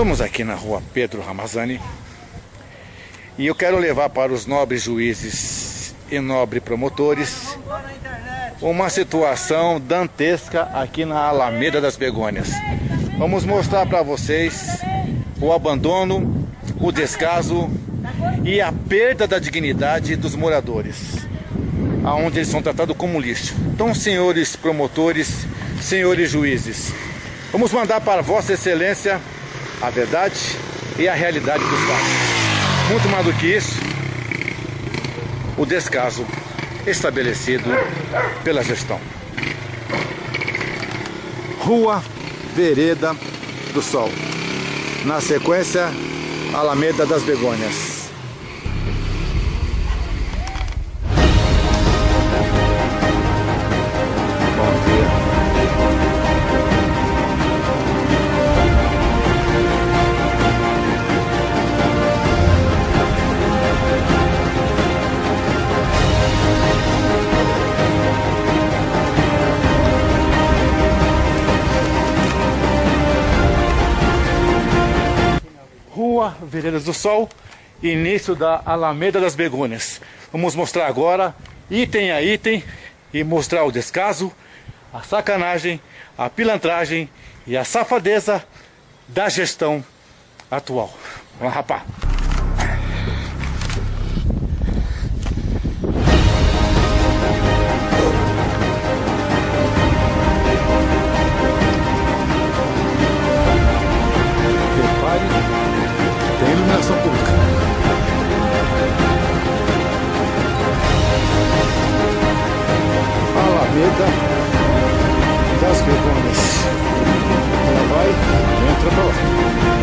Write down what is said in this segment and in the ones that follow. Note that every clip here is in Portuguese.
Estamos aqui na rua Pedro Ramazani e eu quero levar para os nobres juízes e nobres promotores uma situação dantesca aqui na Alameda das Begônias. Vamos mostrar para vocês o abandono, o descaso e a perda da dignidade dos moradores, aonde eles são tratados como lixo. Então, senhores promotores, senhores juízes, vamos mandar para Vossa Excelência a verdade e a realidade dos fatos. Muito mais do que isso, o descaso estabelecido pela gestão. Rua Vereda do Sol. Na sequência, Alameda das Begônias. Rua Vereda do Sol, início da Alameda das Begônias. Vamos mostrar agora, item a item, e mostrar o descaso, a sacanagem, a pilantragem e a safadeza da gestão atual. Vamos lá, rapaz. Tem iluminação pública. Alameda das Begônias. Ela vai e entra pra lá.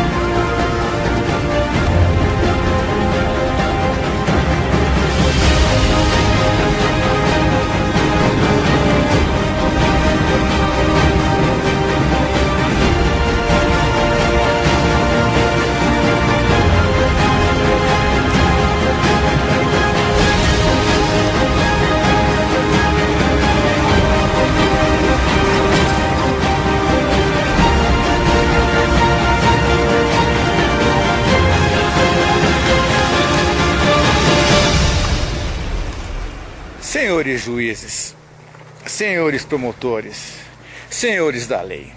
Senhores juízes, senhores promotores, senhores da lei,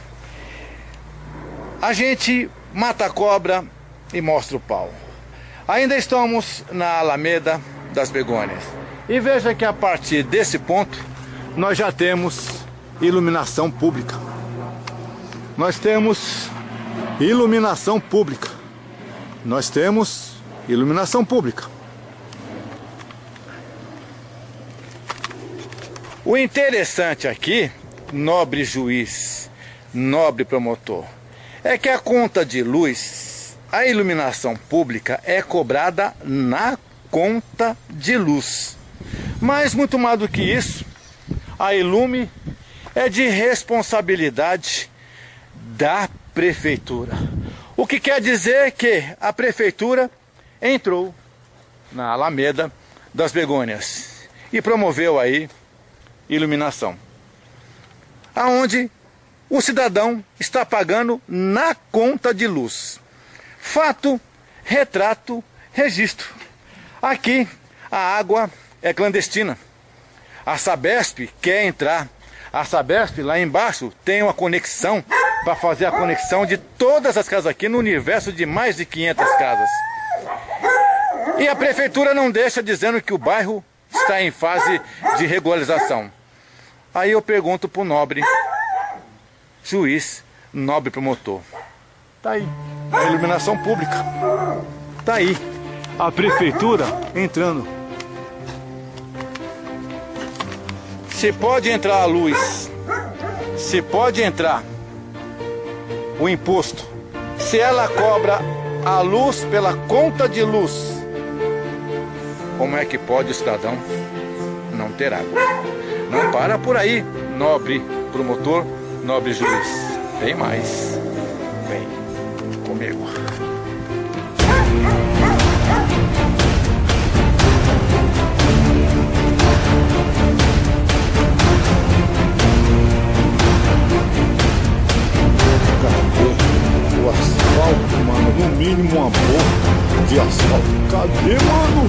a gente mata a cobra e mostra o pau. Ainda estamos na Alameda das Begônias e veja que a partir desse ponto nós já temos iluminação pública. Nós temos iluminação pública. Nós temos iluminação pública. O interessante aqui, nobre juiz, nobre promotor, é que a conta de luz, a iluminação pública é cobrada na conta de luz. Mas muito mais do que isso, a Ilume é de responsabilidade da prefeitura. O que quer dizer que a prefeitura entrou na Alameda das Begônias e promoveu aí iluminação, aonde o cidadão está pagando na conta de luz. Fato, retrato, registro. Aqui a água é clandestina. A Sabesp quer entrar. A Sabesp lá embaixo tem uma conexão para fazer a conexão de todas as casas aqui no universo de mais de 500 casas. E a prefeitura não deixa, dizendo que o bairro está em fase de regularização. Aí eu pergunto para o nobre juiz, nobre promotor. Tá aí, a iluminação pública. Tá aí, a prefeitura entrando. Se pode entrar a luz, se pode entrar o imposto, se ela cobra a luz pela conta de luz, como é que pode o cidadão não ter água? Não para por aí, nobre promotor, nobre juiz. Tem mais. Vem comigo. Cadê o assunto? de asfalto. Cadê, mano?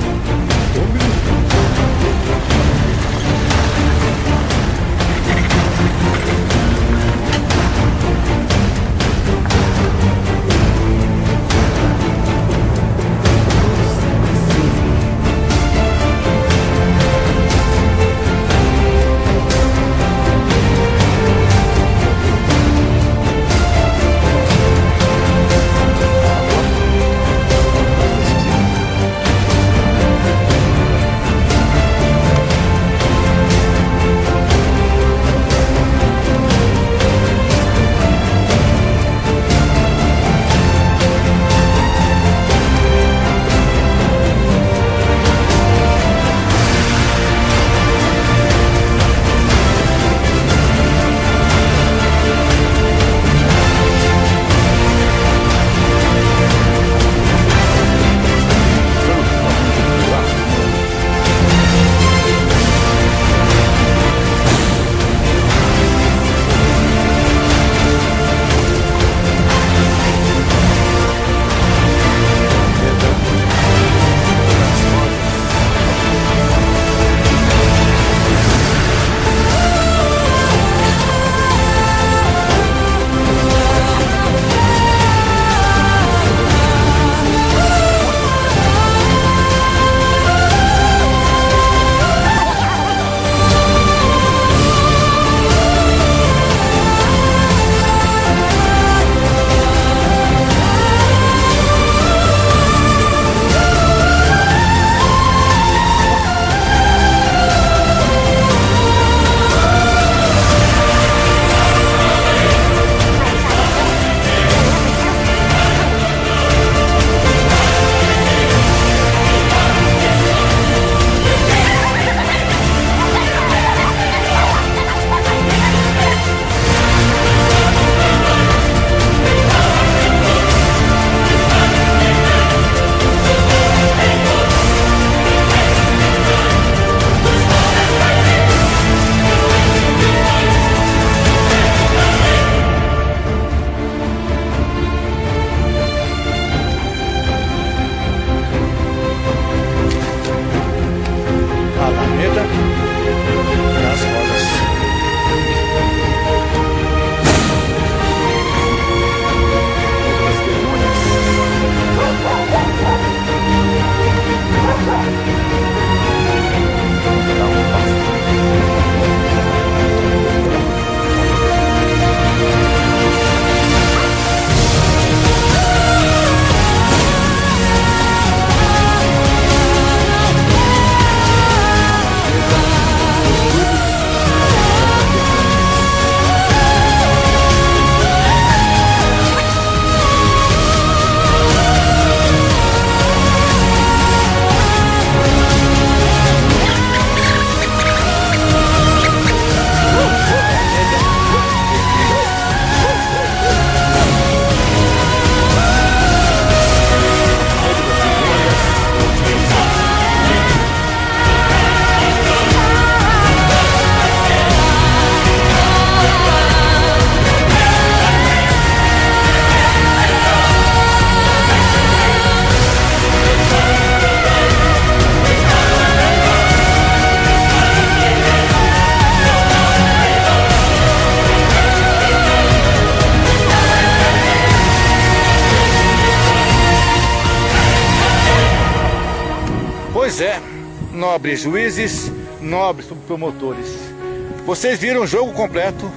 Pois é, nobres juízes, nobres subpromotores, vocês viram o jogo completo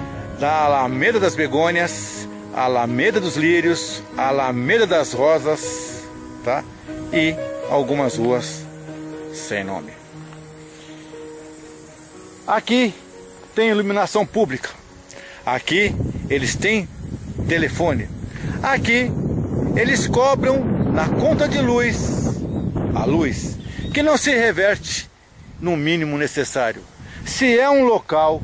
da Alameda das Begônias, Alameda dos Lírios, Alameda das Rosas, tá? E algumas ruas sem nome. Aqui tem iluminação pública, aqui eles têm telefone, aqui eles cobram na conta de luz, a luz que não se reverte no mínimo necessário. Se é um local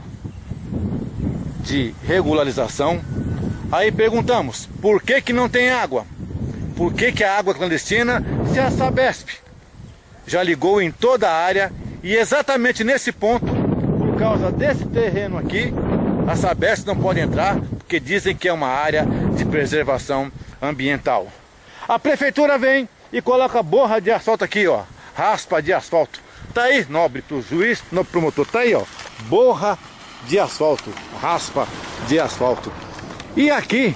de regularização, aí perguntamos, por que que não tem água? Por que que a água clandestina, se a Sabesp já ligou em toda a área e exatamente nesse ponto, por causa desse terreno aqui, a Sabesp não pode entrar porque dizem que é uma área de preservação ambiental. A prefeitura vem e coloca borra de asfalto aqui, ó. Raspa de asfalto. Tá aí, nobre pro juiz, nobre promotor. Tá aí, ó. Borra de asfalto. Raspa de asfalto. E aqui,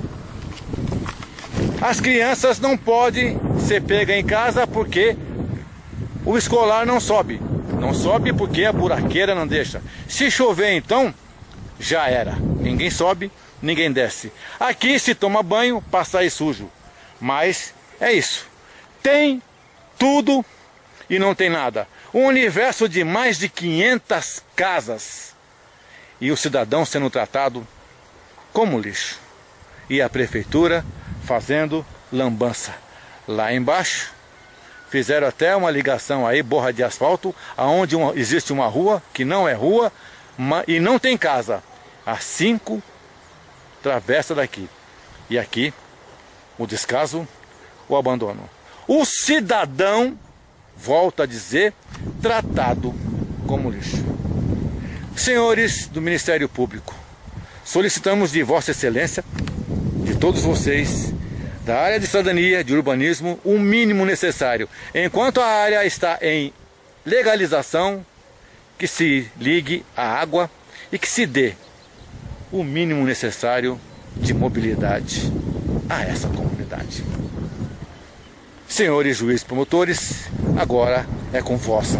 as crianças não podem ser pegas em casa porque o escolar não sobe. Não sobe porque a buraqueira não deixa. Se chover, então, já era. Ninguém sobe, ninguém desce. Aqui se toma banho para sair sujo. Mas é isso. Tem tudo e não tem nada. Um universo de mais de 500 casas. E o cidadão sendo tratado como lixo. E a prefeitura fazendo lambança. Lá embaixo, fizeram até uma ligação aí, borra de asfalto, aonde existe uma rua, que não é rua, e não tem casa. A 5 travessa daqui. E aqui, o descaso, o abandono. O cidadão, volta a dizer, tratado como lixo. Senhores do Ministério Público, solicitamos de Vossa Excelência, de todos vocês, da área de cidadania, de urbanismo, o mínimo necessário. Enquanto a área está em legalização, que se ligue à água e que se dê o mínimo necessário de mobilidade a essa comunidade. Senhores juízes promotores, agora é com vossas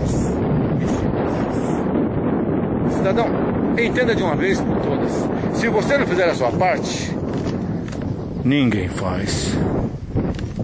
excelências. Cidadão, entenda de uma vez por todas, se você não fizer a sua parte, ninguém faz.